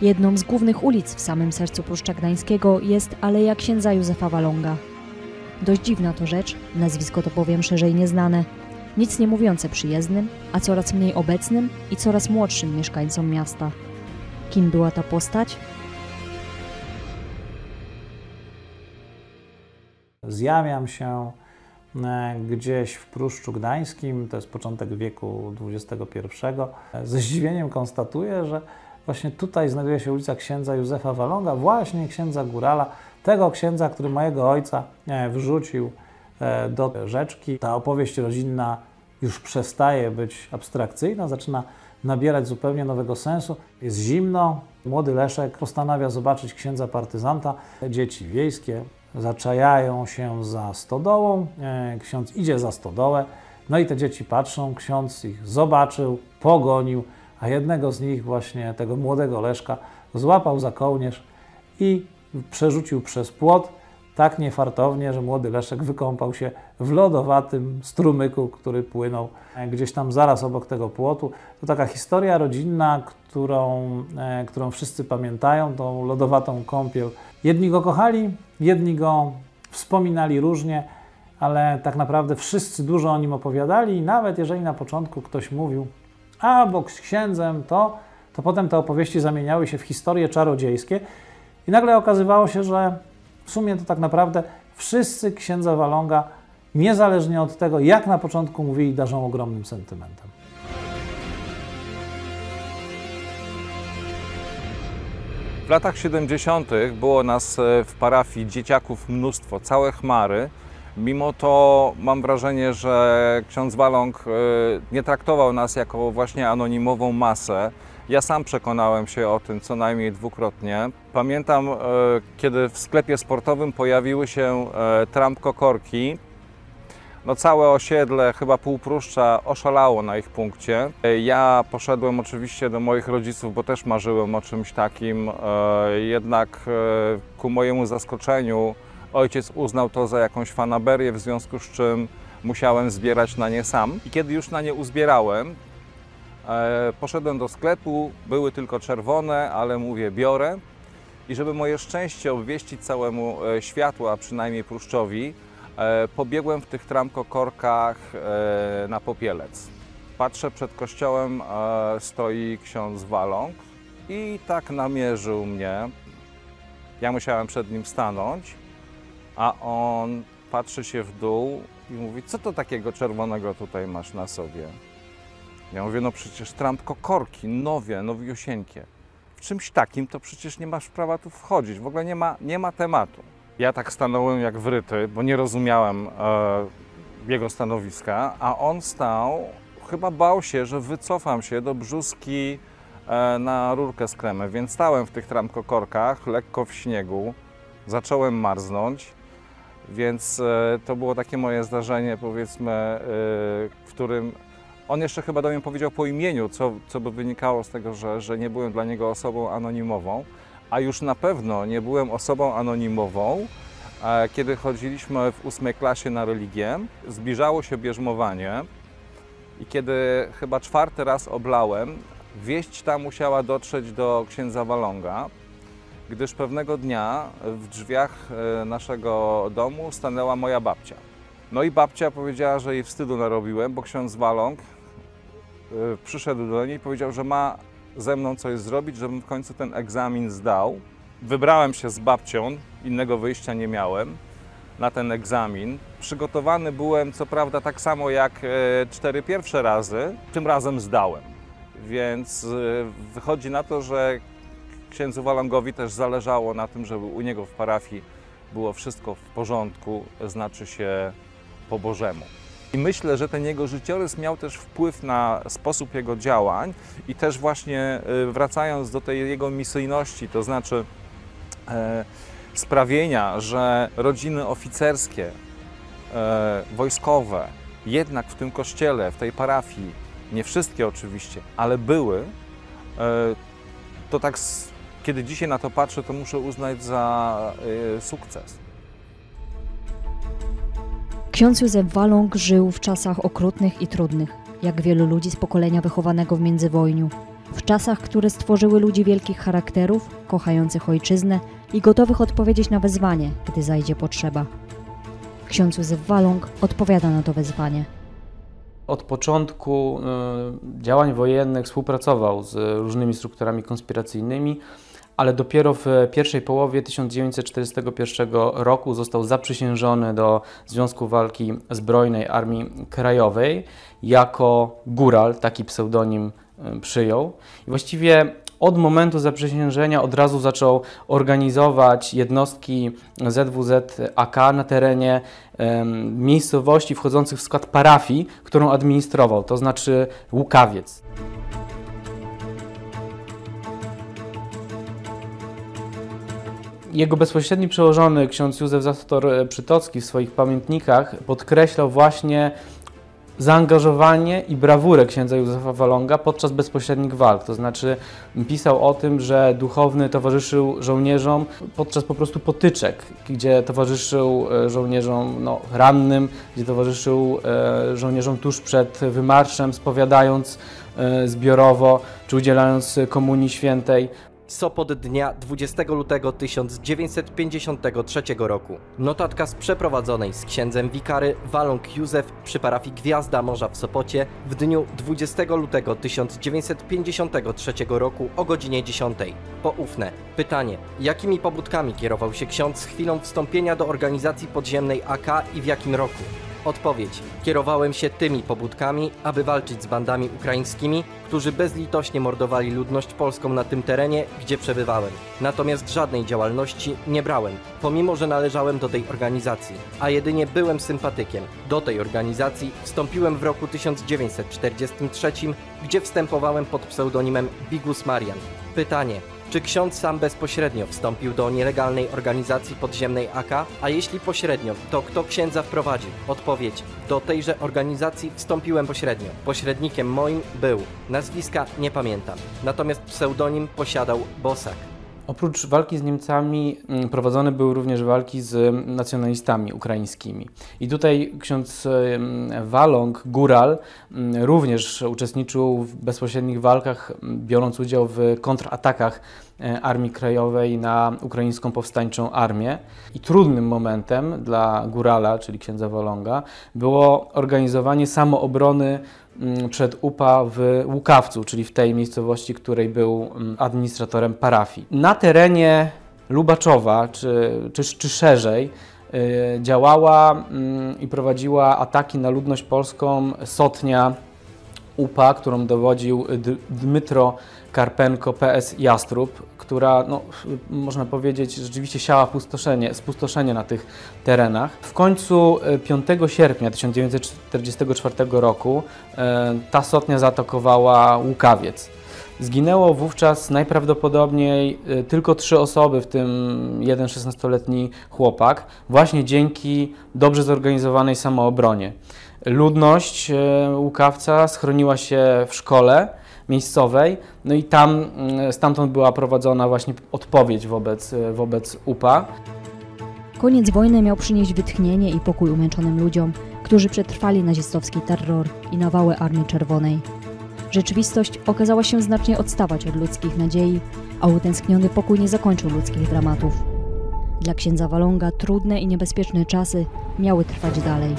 Jedną z głównych ulic w samym sercu Pruszcza Gdańskiego jest Aleja Księdza Józefa Walonga. Dość dziwna to rzecz, nazwisko to powiem szerzej nieznane, nic nie mówiące przyjezdnym, a coraz mniej obecnym i coraz młodszym mieszkańcom miasta. Kim była ta postać? Zjawiam się gdzieś w Pruszczu Gdańskim, to jest początek wieku XXI. Ze zdziwieniem konstatuję, że właśnie tutaj znajduje się ulica Księdza Józefa Walonga, właśnie księdza górala, tego księdza, który mojego ojca wrzucił do rzeczki. Ta opowieść rodzinna już przestaje być abstrakcyjna, zaczyna nabierać zupełnie nowego sensu. Jest zimno, młody Leszek postanawia zobaczyć księdza partyzanta. Dzieci wiejskie zaczajają się za stodołą, ksiądz idzie za stodołę, no i te dzieci patrzą, ksiądz ich zobaczył, pogonił, a jednego z nich, właśnie tego młodego Leszka, złapał za kołnierz i przerzucił przez płot tak niefartownie, że młody Leszek wykąpał się w lodowatym strumyku, który płynął gdzieś tam zaraz obok tego płotu. To taka historia rodzinna, którą wszyscy pamiętają, tą lodowatą kąpiel. Jedni go kochali, jedni go wspominali różnie, ale tak naprawdę wszyscy dużo o nim opowiadali i nawet jeżeli na początku ktoś mówił, a bo z księdzem to potem te opowieści zamieniały się w historie czarodziejskie i nagle okazywało się, że w sumie to tak naprawdę wszyscy księdza Walonga, niezależnie od tego, jak na początku mówili, darzą ogromnym sentymentem. W latach 70. było nas w parafii dzieciaków mnóstwo, całe chmary. Mimo to mam wrażenie, że ksiądz Walong nie traktował nas jako właśnie anonimową masę. Ja sam przekonałem się o tym co najmniej dwukrotnie. Pamiętam, kiedy w sklepie sportowym pojawiły się trampkokorki. No całe osiedle, chyba pół Pruszcza oszalało na ich punkcie. Ja poszedłem oczywiście do moich rodziców, bo też marzyłem o czymś takim. Jednak ku mojemu zaskoczeniu ojciec uznał to za jakąś fanaberię, w związku z czym musiałem zbierać na nie sam. I kiedy już na nie uzbierałem, poszedłem do sklepu, były tylko czerwone, ale mówię, biorę. I żeby moje szczęście obwieścić całemu światu, a przynajmniej Pruszczowi, pobiegłem w tych trampkokorkach na Popielec. Patrzę, przed kościołem stoi ksiądz Walong i tak namierzył mnie. Ja musiałem przed nim stanąć, a on patrzy się w dół i mówi, co to takiego czerwonego tutaj masz na sobie? Ja mówię, no przecież trampkokorki, nowiusieńkie. W czymś takim to przecież nie masz prawa tu wchodzić, w ogóle nie ma tematu. Ja tak stanąłem jak wryty, bo nie rozumiałem jego stanowiska, a on stał, chyba bał się, że wycofam się do Brzózki na rurkę z kremem, więc stałem w tych trampkokorkach, lekko w śniegu, zacząłem marznąć, więc to było takie moje zdarzenie, powiedzmy, w którym on jeszcze chyba do mnie powiedział po imieniu, co by wynikało z tego, że nie byłem dla niego osobą anonimową, a już na pewno nie byłem osobą anonimową, kiedy chodziliśmy w 8. klasie na religię. Zbliżało się bierzmowanie i kiedy chyba 4. raz oblałem, wieść ta musiała dotrzeć do księdza Walonga, gdyż pewnego dnia w drzwiach naszego domu stanęła moja babcia. No i babcia powiedziała, że jej wstydu narobiłem, bo ksiądz Walong przyszedł do niej i powiedział, że ma ze mną coś zrobić, żebym w końcu ten egzamin zdał. Wybrałem się z babcią, innego wyjścia nie miałem, na ten egzamin. Przygotowany byłem, co prawda, tak samo jak 4 pierwsze razy, tym razem zdałem. Więc wychodzi na to, że księdzu Walongowi też zależało na tym, żeby u niego w parafii było wszystko w porządku, znaczy się po Bożemu. I myślę, że ten jego życiorys miał też wpływ na sposób jego działań i też właśnie wracając do tej jego misyjności, to znaczy sprawienia, że rodziny oficerskie, wojskowe, jednak w tym kościele, w tej parafii, nie wszystkie oczywiście, ale były, to tak, kiedy dzisiaj na to patrzę, to muszę uznać za sukces. Ksiądz Józef Walong żył w czasach okrutnych i trudnych, jak wielu ludzi z pokolenia wychowanego w międzywojniu. W czasach, które stworzyły ludzi wielkich charakterów, kochających ojczyznę i gotowych odpowiedzieć na wezwanie, gdy zajdzie potrzeba. Ksiądz Józef Waląg odpowiada na to wezwanie. Od początku działań wojennych współpracował z różnymi strukturami konspiracyjnymi, ale dopiero w pierwszej połowie 1941 roku został zaprzysiężony do Związku Walki Zbrojnej Armii Krajowej jako góral, taki pseudonim przyjął. I właściwie od momentu zaprzysiężenia od razu zaczął organizować jednostki ZWZ-AK na terenie miejscowości wchodzących w skład parafii, którą administrował, to znaczy Łukawiec. Jego bezpośredni przełożony, ksiądz Józef Zator-Przytocki, w swoich pamiętnikach podkreślał właśnie zaangażowanie i brawurę księdza Józefa Waląga podczas bezpośrednich walk. To znaczy pisał o tym, że duchowny towarzyszył żołnierzom podczas po prostu potyczek, gdzie towarzyszył żołnierzom rannym, gdzie towarzyszył żołnierzom tuż przed wymarszem, spowiadając zbiorowo czy udzielając Komunii Świętej. Sopot dnia 20 lutego 1953 roku. Notatka z przeprowadzonej z księdzem wikary Waląg Józef przy parafii Gwiazda Morza w Sopocie w dniu 20 lutego 1953 roku o godzinie 10. Poufne. Pytanie. Jakimi pobudkami kierował się ksiądz z chwilą wstąpienia do organizacji podziemnej AK i w jakim roku? Odpowiedź. Kierowałem się tymi pobudkami, aby walczyć z bandami ukraińskimi, którzy bezlitośnie mordowali ludność polską na tym terenie, gdzie przebywałem. Natomiast żadnej działalności nie brałem, pomimo że należałem do tej organizacji, a jedynie byłem sympatykiem. Do tej organizacji wstąpiłem w roku 1943, gdzie wstępowałem pod pseudonimem Bigus Marian. Pytanie. Czy ksiądz sam bezpośrednio wstąpił do nielegalnej organizacji podziemnej AK? A jeśli pośrednio, to kto księdza wprowadził? Odpowiedź. Do tejże organizacji wstąpiłem pośrednio. Pośrednikiem moim był. Nazwiska nie pamiętam. Natomiast pseudonim posiadał Bosak. Oprócz walki z Niemcami prowadzone były również walki z nacjonalistami ukraińskimi. I tutaj ksiądz Waląg, góral, również uczestniczył w bezpośrednich walkach, biorąc udział w kontratakach Armii Krajowej na ukraińską powstańczą armię. I trudnym momentem dla górala, czyli księdza Waląga, było organizowanie samoobrony przed UPA w Łukawcu, czyli w tej miejscowości, której był administratorem parafii. Na terenie Lubaczowa, czy szerzej, działała i prowadziła ataki na ludność polską sotnia UPA, którą dowodził Dmytro Karpenko, PS Jastrób, która, można powiedzieć, rzeczywiście siała spustoszenie na tych terenach. W końcu 5 sierpnia 1944 roku ta sotnia zaatakowała Łukawiec. Zginęło wówczas najprawdopodobniej tylko 3 osoby, w tym jeden 16-letni chłopak, właśnie dzięki dobrze zorganizowanej samoobronie. Ludność Łukawca schroniła się w szkole miejscowej, no i stamtąd była prowadzona właśnie odpowiedź wobec UPA. Koniec wojny miał przynieść wytchnienie i pokój umęczonym ludziom, którzy przetrwali nazistowski terror i nawały Armii Czerwonej. Rzeczywistość okazała się znacznie odstawać od ludzkich nadziei, a utęskniony pokój nie zakończył ludzkich dramatów. Dla księdza Waląga trudne i niebezpieczne czasy miały trwać dalej.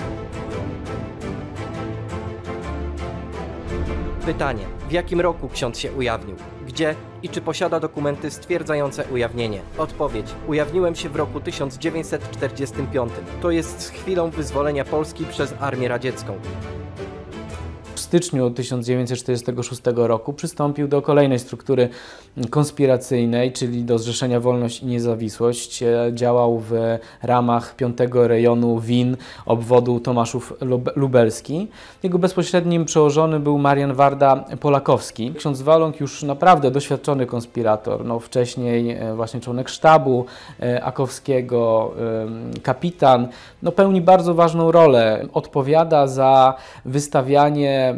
Pytanie. W jakim roku ksiądz się ujawnił? Gdzie i czy posiada dokumenty stwierdzające ujawnienie? Odpowiedź. Ujawniłem się w roku 1945. To jest z chwilą wyzwolenia Polski przez Armię Radziecką. W styczniu 1946 roku przystąpił do kolejnej struktury konspiracyjnej, czyli do Zrzeszenia Wolność i Niezawisłość. Działał w ramach 5 rejonu WIN obwodu Tomaszów Lubelski. Jego bezpośrednim przełożony był Marian Warda-Polakowski. Ksiądz Waląg już naprawdę doświadczony konspirator, wcześniej właśnie członek sztabu akowskiego, kapitan, pełni bardzo ważną rolę. Odpowiada za wystawianie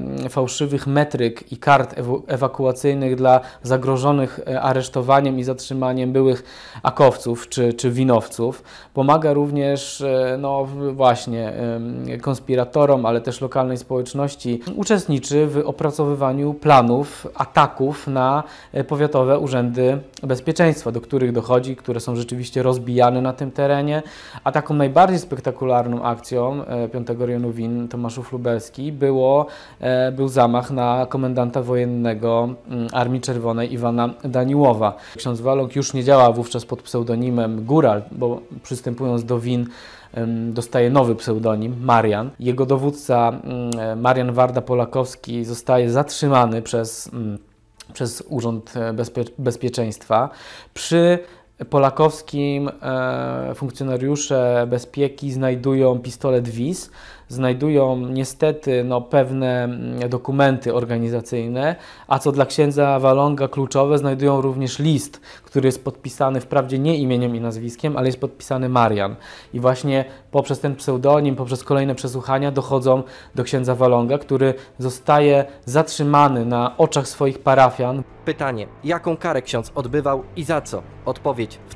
fałszywych metryk i kart ewakuacyjnych dla zagrożonych aresztowaniem i zatrzymaniem byłych akowców czy winowców. Pomaga również no właśnie konspiratorom, ale też lokalnej społeczności. Uczestniczy w opracowywaniu planów ataków na powiatowe urzędy bezpieczeństwa, do których dochodzi, które są rzeczywiście rozbijane na tym terenie. A taką najbardziej spektakularną akcją 5 rejonu WIN Tomaszów Lubelski był zamach na komendanta wojennego Armii Czerwonej Iwana Daniłowa. Ksiądz Waląg już nie działa wówczas pod pseudonimem Góral, bo przystępując do WIN dostaje nowy pseudonim, Marian. Jego dowódca Marian Warda-Polakowski zostaje zatrzymany przez Urząd Bezpieczeństwa. Przy Polakowskim funkcjonariusze bezpieki znajdują pistolet WIS, znajdują niestety pewne dokumenty organizacyjne, a co dla księdza Waląga kluczowe, znajdują również list, który jest podpisany wprawdzie nie imieniem i nazwiskiem, ale jest podpisany Marian. I właśnie poprzez ten pseudonim, poprzez kolejne przesłuchania dochodzą do księdza Waląga, który zostaje zatrzymany na oczach swoich parafian. Pytanie: jaką karę ksiądz odbywał i za co? Odpowiedź: w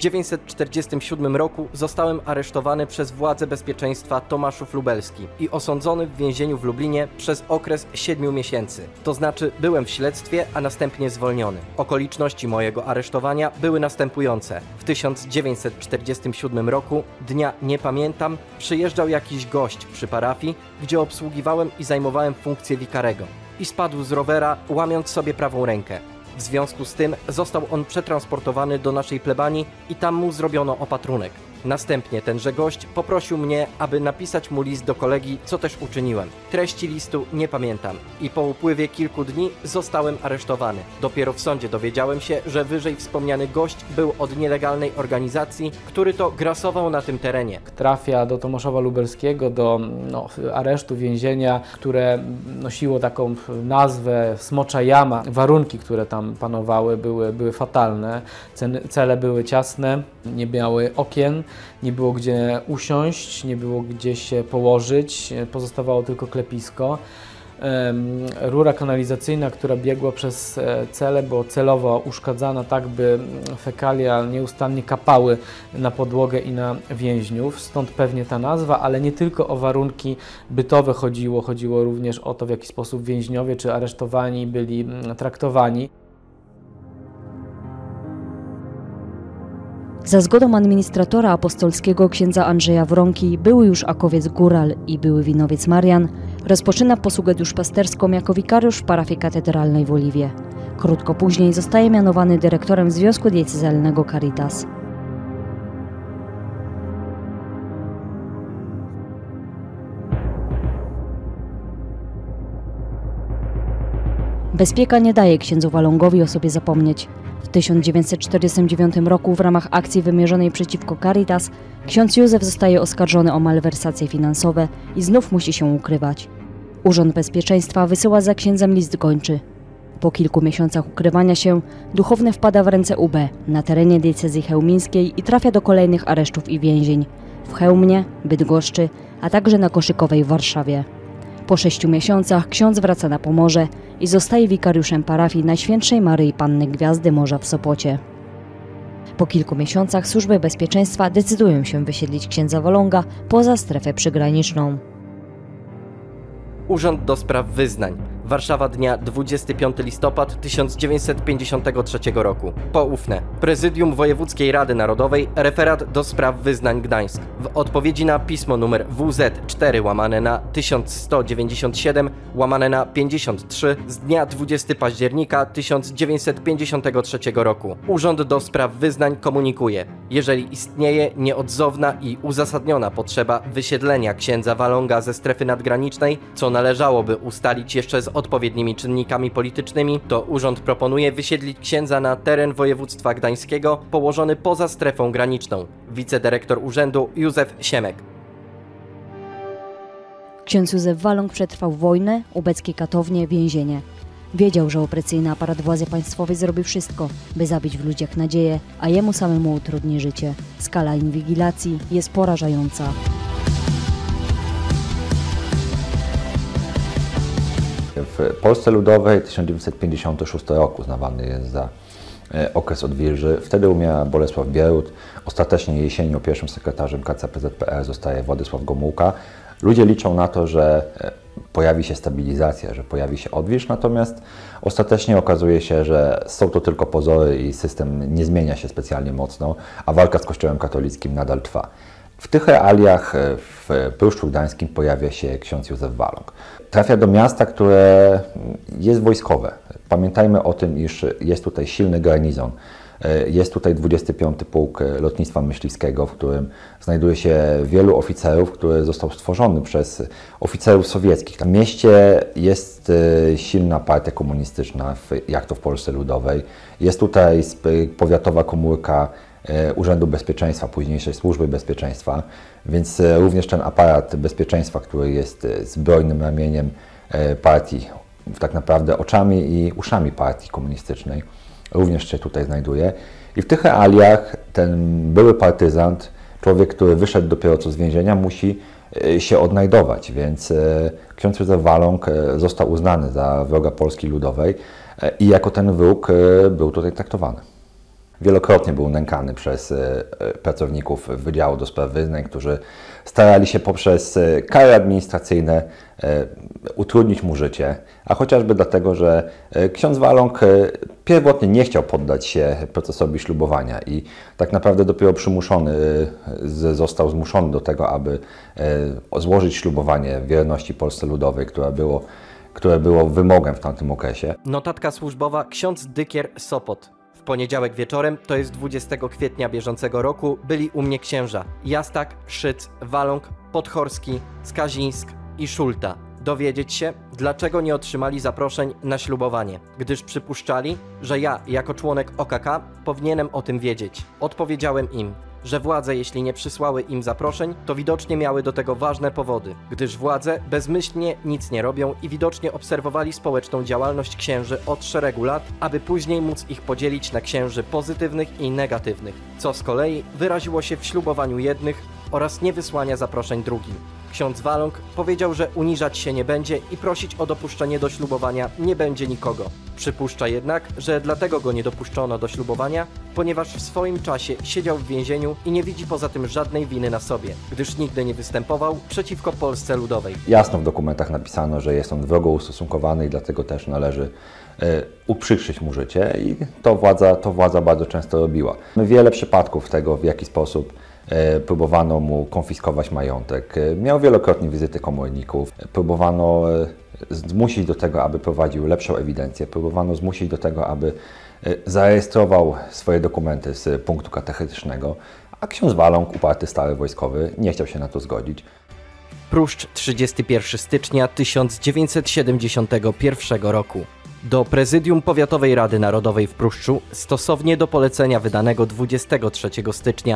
1947 roku zostałem aresztowany przez władze bezpieczeństwa Tomaszów Lubelski i osądzony w więzieniu w Lublinie przez okres 7 miesięcy. To znaczy byłem w śledztwie, a następnie zwolniony. Okoliczności mojego aresztowania były następujące. W 1947 roku, dnia nie pamiętam, przyjeżdżał jakiś gość przy parafii, gdzie obsługiwałem i zajmowałem funkcję wikarego. I spadł z rowera, łamiąc sobie prawą rękę. W związku z tym został on przetransportowany do naszej plebanii i tam mu zrobiono opatrunek. Następnie tenże gość poprosił mnie, aby napisać mu list do kolegi, co też uczyniłem. Treści listu nie pamiętam i po upływie kilku dni zostałem aresztowany. Dopiero w sądzie dowiedziałem się, że wyżej wspomniany gość był od nielegalnej organizacji, który to grasował na tym terenie. Trafia do Tomaszowa Lubelskiego, do aresztu, więzienia, które nosiło taką nazwę Smocza Jama. Warunki, które tam panowały, były fatalne. Cele były ciasne, nie miały okien, nie było gdzie usiąść, nie było gdzie się położyć, pozostawało tylko klepisko. Rura kanalizacyjna, która biegła przez cele, była celowo uszkadzana tak, by fekalia nieustannie kapały na podłogę i na więźniów. Stąd pewnie ta nazwa, ale nie tylko o warunki bytowe chodziło również o to, w jaki sposób więźniowie czy aresztowani byli traktowani. Za zgodą administratora apostolskiego księdza Andrzeja Wronki były już akowiec Góral i były winowiec Marian rozpoczyna posługę duszpasterską jako wikariusz w parafii katedralnej w Oliwie. Krótko później zostaje mianowany dyrektorem Związku Diecezjalnego Caritas. Bezpieka nie daje księdzu Walągowi o sobie zapomnieć. W 1949 roku w ramach akcji wymierzonej przeciwko Caritas ksiądz Józef zostaje oskarżony o malwersacje finansowe i znów musi się ukrywać. Urząd Bezpieczeństwa wysyła za księdzem list gończy. Po kilku miesiącach ukrywania się duchowny wpada w ręce UB na terenie diecezji chełmińskiej i trafia do kolejnych aresztów i więzień w Chełmnie, Bydgoszczy, a także na Koszykowej w Warszawie. Po 6 miesiącach ksiądz wraca na Pomorze i zostaje wikariuszem parafii Najświętszej Maryi Panny Gwiazdy Morza w Sopocie. Po kilku miesiącach służby bezpieczeństwa decydują się wysiedlić księdza Waląga poza strefę przygraniczną. Urząd do Spraw Wyznań. Warszawa, dnia 25 listopad 1953 roku. Poufne. Prezydium Wojewódzkiej Rady Narodowej, referat do spraw wyznań Gdańsk. W odpowiedzi na pismo numer WZ4/1197/53 z dnia 20 października 1953 roku. Urząd do Spraw Wyznań komunikuje: jeżeli istnieje nieodzowna i uzasadniona potrzeba wysiedlenia księdza Waląga ze strefy nadgranicznej, co należałoby ustalić jeszcze z odpowiednimi czynnikami politycznymi, to urząd proponuje wysiedlić księdza na teren województwa gdańskiego położony poza strefą graniczną. Wicedyrektor urzędu Józef Siemek. Ksiądz Józef Waląg przetrwał wojnę, ubeckie katownie, więzienie. Wiedział, że opresyjny aparat władzy państwowej zrobi wszystko, by zabić w ludziach nadzieję, a jemu samemu utrudni życie. Skala inwigilacji jest porażająca. W Polsce Ludowej 1956 roku uznawany jest za okres odwilży. Wtedy umiera Bolesław Bierut. Ostatecznie jesienią pierwszym sekretarzem KCPZPR zostaje Władysław Gomułka. Ludzie liczą na to, że pojawi się stabilizacja, że pojawi się odwilż, natomiast ostatecznie okazuje się, że są to tylko pozory i system nie zmienia się specjalnie mocno, a walka z Kościołem katolickim nadal trwa. W tych realiach w Pruszczu Gdańskim pojawia się ksiądz Józef Waląg. Trafia do miasta, które jest wojskowe. Pamiętajmy o tym, iż jest tutaj silny garnizon. Jest tutaj 25. Pułk Lotnictwa Myśliwskiego, w którym znajduje się wielu oficerów, który został stworzony przez oficerów sowieckich. W mieście jest silna partia komunistyczna, jak to w Polsce Ludowej. Jest tutaj powiatowa komórka Urzędu Bezpieczeństwa, późniejszej Służby Bezpieczeństwa, więc również ten aparat bezpieczeństwa, który jest zbrojnym ramieniem partii, tak naprawdę oczami i uszami partii komunistycznej, również się tutaj znajduje. I w tych realiach ten były partyzant, człowiek, który wyszedł dopiero co z więzienia, musi się odnajdować, więc ksiądz Józef Waląg został uznany za wroga Polski Ludowej i jako ten wróg był tutaj traktowany. Wielokrotnie był nękany przez pracowników Wydziału do Spraw Wyznań, którzy starali się poprzez kary administracyjne utrudnić mu życie, a chociażby dlatego, że ksiądz Waląg pierwotnie nie chciał poddać się procesowi ślubowania i tak naprawdę dopiero został zmuszony do tego, aby złożyć ślubowanie wierności Polsce Ludowej, które było wymogem w tamtym okresie. Notatka służbowa ksiądz Dykier Sopot. W poniedziałek wieczorem, to jest 20 kwietnia bieżącego roku, byli u mnie księża Jastak, Szyc, Waląg, Podhorski, Skazińsk i Szulta. Dowiedzieć się, dlaczego nie otrzymali zaproszeń na ślubowanie, gdyż przypuszczali, że ja, jako członek OKK, powinienem o tym wiedzieć. Odpowiedziałem im, że władze, jeśli nie przysłały im zaproszeń, to widocznie miały do tego ważne powody, gdyż władze bezmyślnie nic nie robią i widocznie obserwowali społeczną działalność księży od szeregu lat, aby później móc ich podzielić na księży pozytywnych i negatywnych, co z kolei wyraziło się w ślubowaniu jednych oraz niewysłania zaproszeń drugim. Ksiądz Waląg powiedział, że uniżać się nie będzie i prosić o dopuszczenie do ślubowania nie będzie nikogo. Przypuszcza jednak, że dlatego go nie dopuszczono do ślubowania, ponieważ w swoim czasie siedział w więzieniu i nie widzi poza tym żadnej winy na sobie, gdyż nigdy nie występował przeciwko Polsce Ludowej. Jasno w dokumentach napisano, że jest on wrogo ustosunkowany i dlatego też należy uprzykrzyć mu życie i to władza bardzo często robiła. Mamy wiele przypadków tego, w jaki sposób próbowano mu konfiskować majątek. Miał wielokrotnie wizyty komorników. Próbowano zmusić do tego, aby prowadził lepszą ewidencję. Próbowano zmusić do tego, aby zarejestrował swoje dokumenty z punktu katechetycznego, a ksiądz Waląg, uparty stary wojskowy, nie chciał się na to zgodzić. Pruszcz, 31 stycznia 1971 roku. Do Prezydium Powiatowej Rady Narodowej w Pruszczu, stosownie do polecenia wydanego 23 stycznia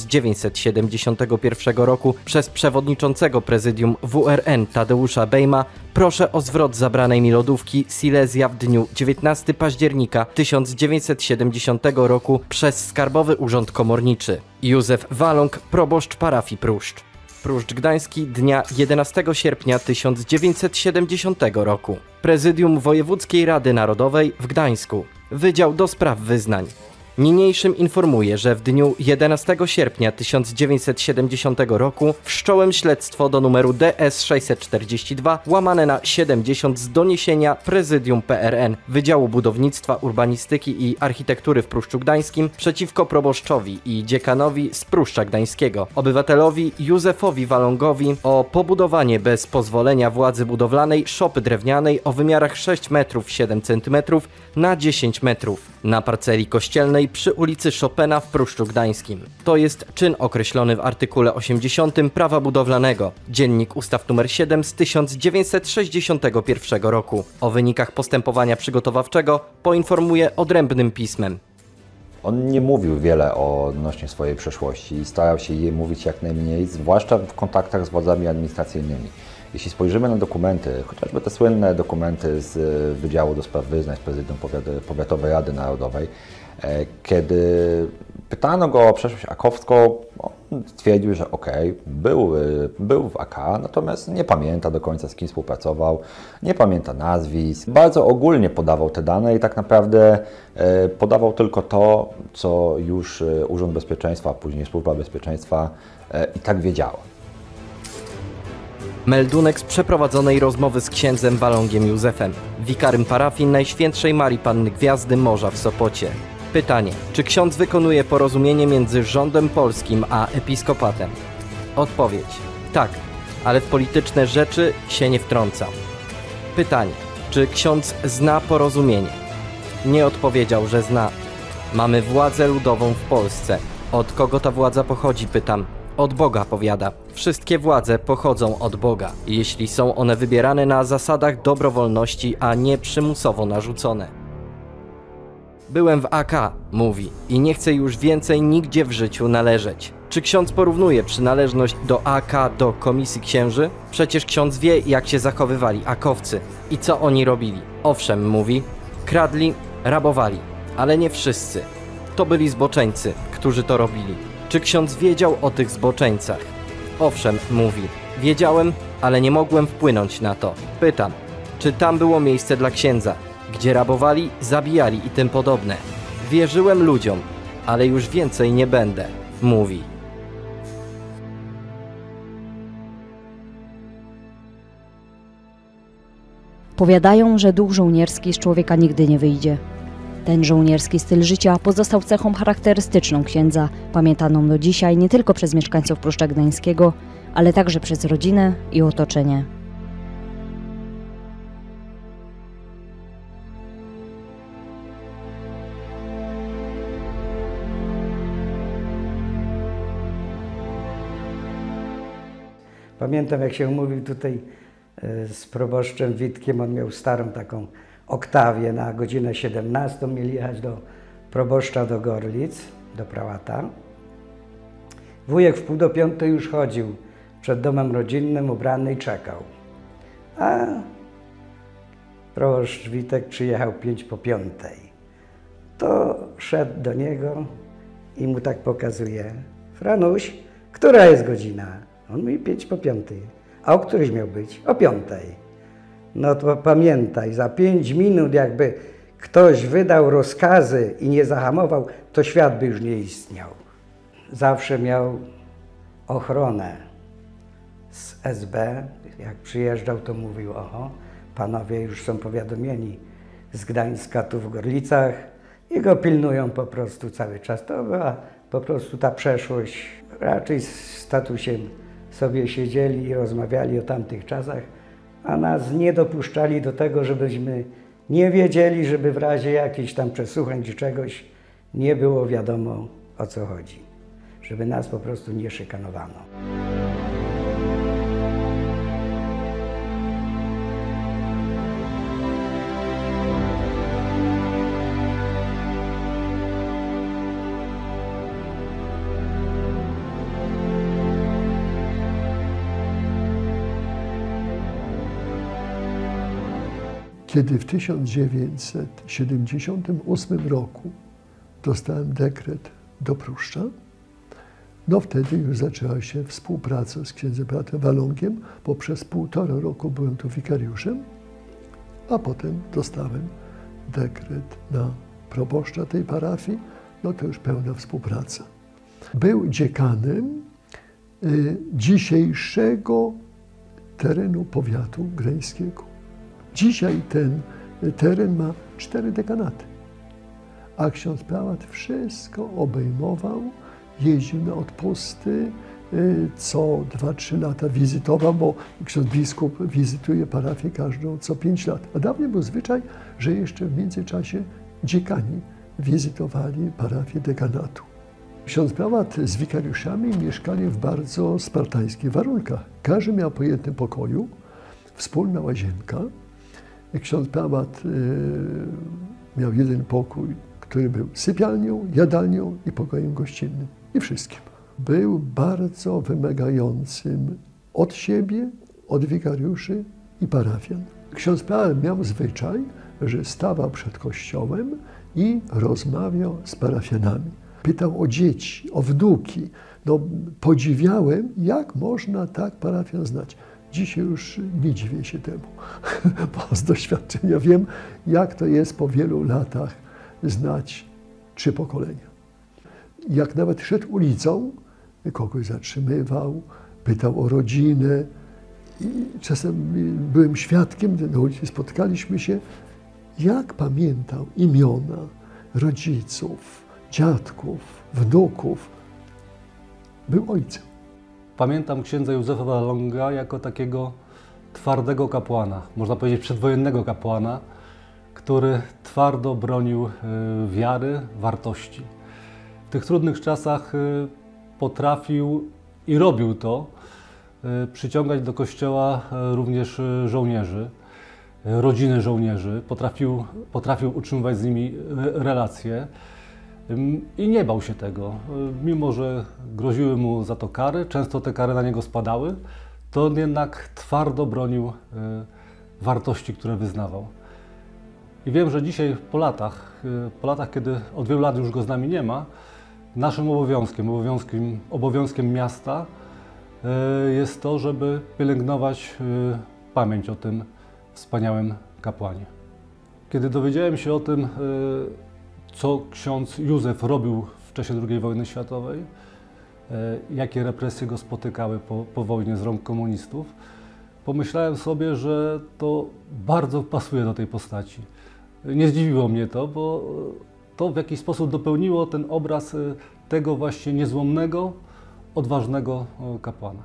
1971 roku przez przewodniczącego Prezydium WRN Tadeusza Bejma, proszę o zwrot zabranej mi lodówki Silesia w dniu 19 października 1970 roku przez Skarbowy Urząd Komorniczy. Józef Waląg, proboszcz parafii Pruszcz. Pruszcz Gdański dnia 11 sierpnia 1970 roku. Prezydium Wojewódzkiej Rady Narodowej w Gdańsku. Wydział do Spraw Wyznań. Niniejszym informuję, że w dniu 11 sierpnia 1970 roku wszcząłem śledztwo do numeru DS 642 łamane na 70 z doniesienia Prezydium PRN Wydziału Budownictwa, Urbanistyki i Architektury w Pruszczu Gdańskim przeciwko proboszczowi i dziekanowi z Pruszcza Gdańskiego, obywatelowi Józefowi Walągowi o pobudowanie bez pozwolenia władzy budowlanej szopy drewnianej o wymiarach 6 metrów 7 cm na 10 metrów na parceli kościelnej przy ulicy Chopina w Pruszczu Gdańskim. To jest czyn określony w artykule 80 Prawa Budowlanego, Dziennik Ustaw nr 7 z 1961 roku. O wynikach postępowania przygotowawczego poinformuje odrębnym pismem. On nie mówił wiele odnośnie swojej przeszłości i starał się jej mówić jak najmniej, zwłaszcza w kontaktach z władzami administracyjnymi. Jeśli spojrzymy na dokumenty, chociażby te słynne dokumenty z Wydziału do Spraw Wyznań, z Prezydium Powiatowej Rady Narodowej, kiedy pytano go o przeszłość akowską, on On twierdził, że był w AK, natomiast nie pamięta do końca, z kim współpracował, nie pamięta nazwisk. Bardzo ogólnie podawał te dane i tak naprawdę podawał tylko to, co już Urząd Bezpieczeństwa, a później Służba Bezpieczeństwa i tak wiedziała. Meldunek z przeprowadzonej rozmowy z księdzem Walongiem Józefem, wikarym parafii Najświętszej Marii Panny Gwiazdy Morza w Sopocie. Pytanie, czy ksiądz wykonuje porozumienie między rządem polskim a episkopatem? Odpowiedź, tak, ale w polityczne rzeczy się nie wtrąca. Pytanie, czy ksiądz zna porozumienie? Nie odpowiedział, że zna. Mamy władzę ludową w Polsce. Od kogo ta władza pochodzi, pytam. Od Boga, powiada. Wszystkie władze pochodzą od Boga, jeśli są one wybierane na zasadach dobrowolności, a nie przymusowo narzucone. Byłem w AK, mówi, i nie chcę już więcej nigdzie w życiu należeć. Czy ksiądz porównuje przynależność do AK do Komisji Księży? Przecież ksiądz wie, jak się zachowywali akowcy i co oni robili. Owszem, mówi, kradli, rabowali, ale nie wszyscy. To byli zboczeńcy, którzy to robili. Czy ksiądz wiedział o tych zboczeńcach? Owszem, mówi, wiedziałem, ale nie mogłem wpłynąć na to. Pytam, czy tam było miejsce dla księdza, gdzie rabowali, zabijali i tym podobne. Wierzyłem ludziom, ale już więcej nie będę, mówi. Powiadają, że duch żołnierski z człowieka nigdy nie wyjdzie. Ten żołnierski styl życia pozostał cechą charakterystyczną księdza, pamiętaną do dzisiaj nie tylko przez mieszkańców Pruszcza Gdańskiego, ale także przez rodzinę i otoczenie. Pamiętam, jak się umówił tutaj z proboszczem Witkiem, on miał starą taką oktawię na godzinę 17, mieli jechać do proboszcza do Gorlic, do prałata. Wujek w 4:45 już chodził przed domem rodzinnym, ubrany i czekał. A proboszcz Witek przyjechał 5:05. To szedł do niego i mu tak pokazuje: Franuś, która jest godzina? On mówi 5:05. A o któryś miał być? O 5. No to pamiętaj, za 5 minut jakby ktoś wydał rozkazy i nie zahamował, to świat by już nie istniał. Zawsze miał ochronę z SB. Jak przyjeżdżał, to mówił: oho, panowie już są powiadomieni z Gdańska tu w Gorlicach i go pilnują po prostu cały czas. To była po prostu ta przeszłość. Raczej z tatusiem sobie siedzieli i rozmawiali o tamtych czasach, a nas nie dopuszczali do tego, żebyśmy nie wiedzieli, żeby w razie jakichś tam przesłuchań czy czegoś nie było wiadomo, o co chodzi. Żeby nas po prostu nie szykanowano. Kiedy w 1978 roku dostałem dekret do Pruszcza, no wtedy już zaczęła się współpraca z księdzem bratem Walongiem, bo przez 1,5 roku byłem tu wikariuszem, a potem dostałem dekret na proboszcza tej parafii, no to już pełna współpraca. Był dziekanem dzisiejszego terenu powiatu gdańskiego. Dzisiaj ten teren ma 4 dekanaty, a ksiądz prałat wszystko obejmował, jeździł na odpusty, co 2-3 lata wizytował, bo ksiądz biskup wizytuje parafię każdą co 5 lat. A dawniej był zwyczaj, że jeszcze w międzyczasie dziekani wizytowali parafię dekanatu. Ksiądz prałat z wikariuszami mieszkali w bardzo spartańskich warunkach. Każdy miał po jednym pokoju, wspólna łazienka. Ksiądz prałat miał jeden pokój, który był sypialnią, jadalnią i pokojem gościnnym. I wszystkim. Był bardzo wymagającym od siebie, od wikariuszy i parafian. Ksiądz prałat miał zwyczaj, że stawał przed kościołem i rozmawiał z parafianami. Pytał o dzieci, o wnuki. No, podziwiałem, jak można tak parafian znać. Dzisiaj już nie dziwię się temu, bo z doświadczenia wiem, jak to jest po wielu latach znać 3 pokolenia. Jak nawet szedł ulicą, kogoś zatrzymywał, pytał o rodzinę i czasem byłem świadkiem, na ulicy spotkaliśmy się, jak pamiętał imiona rodziców, dziadków, wnuków. Był ojcem. Pamiętam księdza Józefa Wallonga jako takiego twardego kapłana, można powiedzieć przedwojennego kapłana, który twardo bronił wiary, wartości. W tych trudnych czasach potrafił i robił to, przyciągać do kościoła również żołnierzy, rodziny żołnierzy, potrafił utrzymywać z nimi relacje i nie bał się tego. Mimo że groziły mu za to kary, często te kary na niego spadały, to on jednak twardo bronił wartości, które wyznawał. I wiem, że dzisiaj po latach, kiedy od wielu lat już go z nami nie ma, naszym obowiązkiem miasta jest to, żeby pielęgnować pamięć o tym wspaniałym kapłanie. Kiedy dowiedziałem się o tym, co ksiądz Józef robił w czasie II wojny światowej, jakie represje go spotykały po wojnie z rąk komunistów, pomyślałem sobie, że to bardzo pasuje do tej postaci. Nie zdziwiło mnie to, bo to w jakiś sposób dopełniło ten obraz tego właśnie niezłomnego, odważnego kapłana.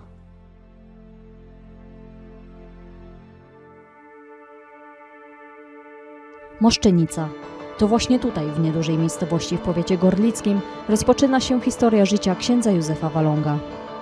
Moszczenica. To właśnie tutaj, w niedużej miejscowości w powiecie gorlickim, rozpoczyna się historia życia księdza Józefa Wallonga.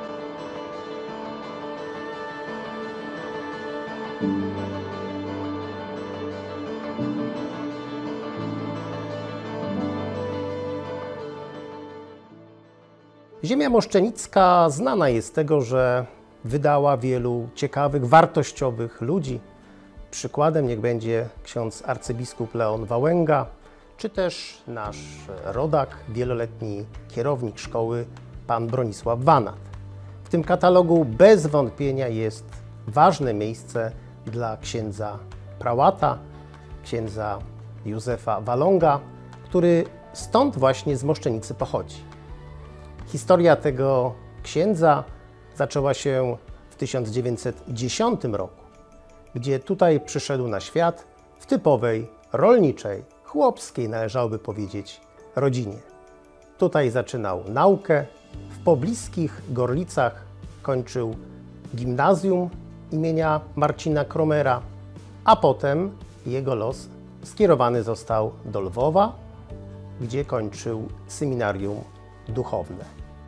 Ziemia moszczenicka znana jest z tego, że wydała wielu ciekawych, wartościowych ludzi. Przykładem niech będzie ksiądz arcybiskup Leon Wałęga, czy też nasz rodak, wieloletni kierownik szkoły, pan Bronisław Wanat. W tym katalogu bez wątpienia jest ważne miejsce dla księdza prałata, księdza Józefa Wallonga, który stąd właśnie z Moszczenicy pochodzi. Historia tego księdza zaczęła się w 1910 roku, gdzie tutaj przyszedł na świat w typowej, rolniczej, chłopskiej, należałoby powiedzieć, rodzinie. Tutaj zaczynał naukę, w pobliskich Gorlicach kończył gimnazjum imienia Marcina Kromera, a potem jego los skierowany został do Lwowa, gdzie kończył seminarium duchowne.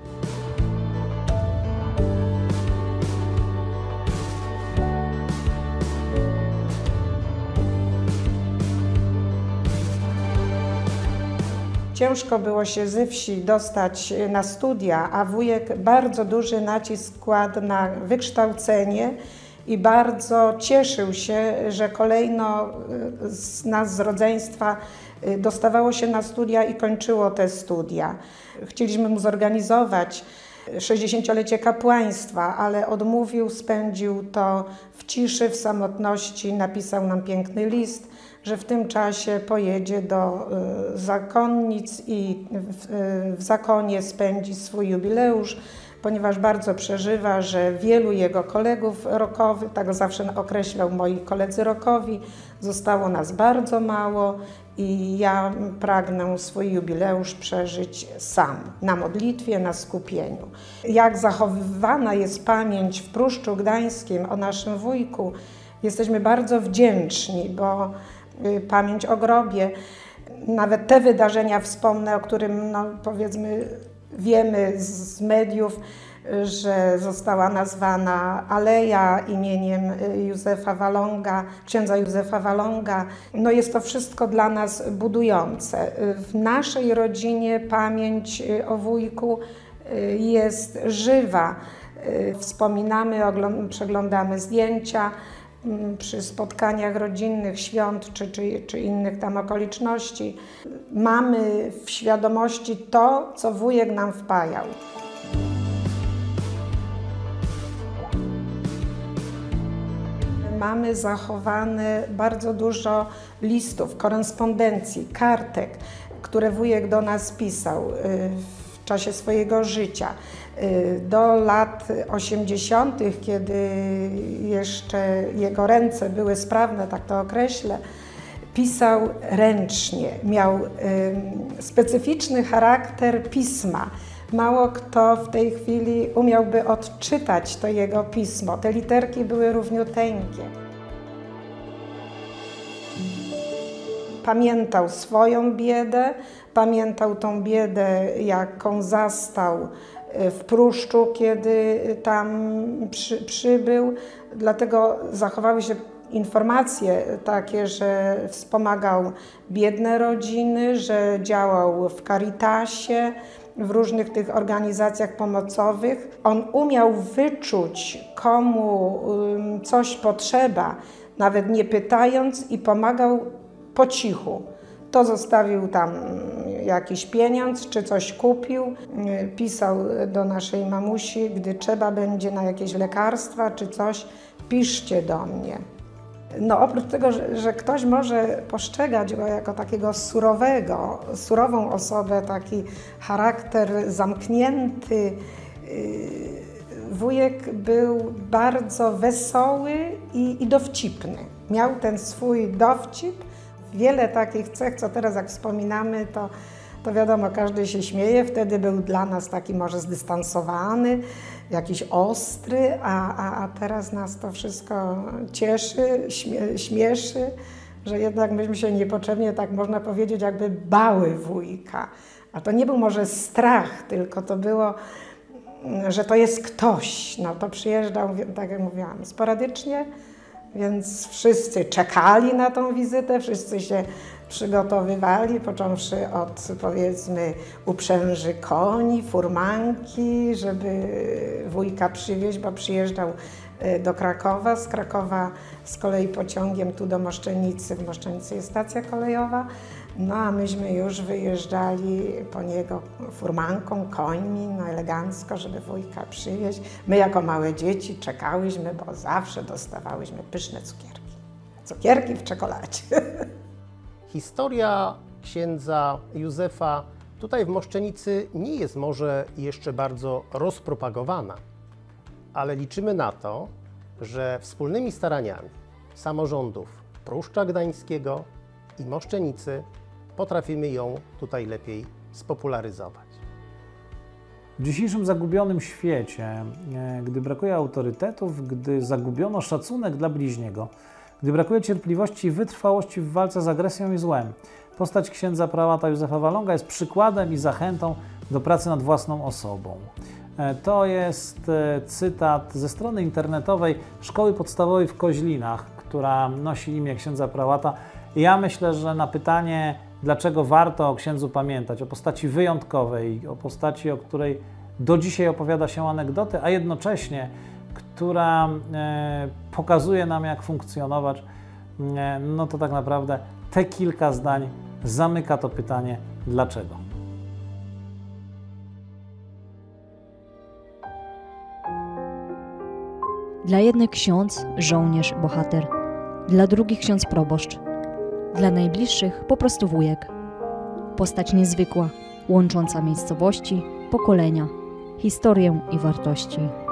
Ciężko było się ze wsi dostać na studia, a wujek bardzo duży nacisk kładł na wykształcenie i bardzo cieszył się, że kolejno nas z rodzeństwa dostawało się na studia i kończyło te studia. Chcieliśmy mu zorganizować 60-lecie kapłaństwa, ale odmówił, spędził to w ciszy, w samotności, napisał nam piękny list, że w tym czasie pojedzie do zakonnic i w zakonie spędzi swój jubileusz, ponieważ bardzo przeżywa, że wielu jego kolegów rockowych, tak zawsze określał moi koledzy rockowi, zostało nas bardzo mało i ja pragnę swój jubileusz przeżyć sam, na modlitwie, na skupieniu. Jak zachowywana jest pamięć w Pruszczu Gdańskim o naszym wujku, jesteśmy bardzo wdzięczni, bo pamięć o grobie, nawet te wydarzenia wspomnę, o którym powiedzmy wiemy z mediów, że została nazwana aleja imieniem Józefa Wallonga, księdza Józefa Wallonga. No jest to wszystko dla nas budujące. W naszej rodzinie pamięć o wujku jest żywa. Wspominamy, przeglądamy zdjęcia. przy spotkaniach rodzinnych, świąt czy innych tam okoliczności. Mamy w świadomości to, co wujek nam wpajał. Mamy zachowane bardzo dużo listów, korespondencji, kartek, które wujek do nas pisał w czasie swojego życia. Do lat 80., kiedy jeszcze jego ręce były sprawne, tak to określę, pisał ręcznie, miał specyficzny charakter pisma. Mało kto w tej chwili umiałby odczytać to jego pismo. Te literki były równiuteńkie. Pamiętał swoją biedę, pamiętał tą biedę, jaką zastał w Pruszczu, kiedy tam przybył. Dlatego zachowały się informacje takie, że wspomagał biedne rodziny, że działał w Caritasie, w różnych tych organizacjach pomocowych. On umiał wyczuć, komu coś potrzeba, nawet nie pytając, i pomagał po cichu. To zostawił tam jakiś pieniądz, czy coś kupił. Pisał do naszej mamusi, gdy trzeba będzie na jakieś lekarstwa czy coś, piszcie do mnie. No oprócz tego, że ktoś może postrzegać go jako takiego surową osobę, taki charakter zamknięty, wujek był bardzo wesoły i dowcipny. Miał ten swój dowcip. Wiele takich cech, co teraz jak wspominamy, to wiadomo, każdy się śmieje. Wtedy był dla nas taki może zdystansowany, jakiś ostry, a teraz nas to wszystko cieszy, śmieszy, że jednak myśmy się niepotrzebnie, tak można powiedzieć, jakby bały wujka. A to nie był może strach, tylko to było, że to jest ktoś. No to przyjeżdżał, tak jak mówiłam, sporadycznie, więc wszyscy czekali na tą wizytę, wszyscy się przygotowywali, począwszy od, powiedzmy, uprzęży koni, furmanki, żeby wujka przywieźć, bo przyjeżdżał do Krakowa, z Krakowa z kolei pociągiem tu do Moszczenicy, w Moszczenicy jest stacja kolejowa, no a myśmy już wyjeżdżali po niego furmanką, końmi, no elegancko, żeby wujka przywieźć. My jako małe dzieci czekałyśmy, bo zawsze dostawałyśmy pyszne cukierki. Cukierki w czekoladzie. Historia księdza Józefa tutaj w Moszczenicy nie jest może jeszcze bardzo rozpropagowana, ale liczymy na to, że wspólnymi staraniami samorządów Pruszcza Gdańskiego i Moszczenicy potrafimy ją tutaj lepiej spopularyzować. W dzisiejszym zagubionym świecie, gdy brakuje autorytetów, gdy zagubiono szacunek dla bliźniego, gdy brakuje cierpliwości i wytrwałości w walce z agresją i złem, postać księdza prałata Józefa Wallonga jest przykładem i zachętą do pracy nad własną osobą. To jest cytat ze strony internetowej Szkoły Podstawowej w Koźlinach, która nosi imię księdza prałata. Ja myślę, że na pytanie, dlaczego warto o księdzu pamiętać, o postaci wyjątkowej, o postaci, o której do dzisiaj opowiada się anegdoty, a jednocześnie która pokazuje nam, jak funkcjonować, no to tak naprawdę te kilka zdań zamyka to pytanie, dlaczego. Dla jednych ksiądz, żołnierz, bohater, dla drugich ksiądz proboszcz, dla najbliższych po prostu wujek. Postać niezwykła, łącząca miejscowości, pokolenia, historię i wartości.